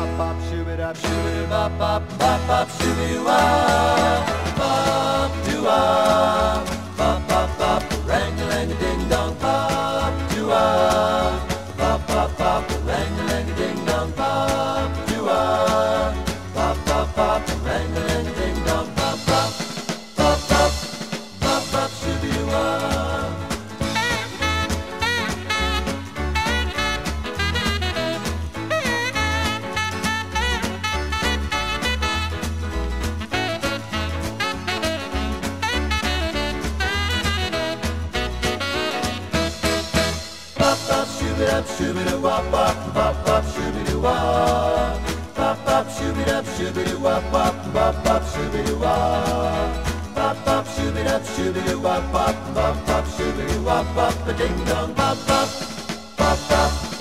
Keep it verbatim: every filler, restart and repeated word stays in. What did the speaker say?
bop bop shooby dop shooby bop bop bop bop shooby wah bop doo wah bop bop bop rang a lang a ding dong bop doo wah bop bop bop rang a lang a ding dong bop doo wah bop bop bop rang a lang a ding dong bop bop bop bop bop bop shooby wah. Shooby-doo wop wop bop bop shooby-doo wop bop bop shooby-doo shooby-doo wop wop bop bop shooby-doo wop bop bop shooby-doo shooby-doo wop wop bop bop shooby-doo wop wop a ding dong bop bop bop bop.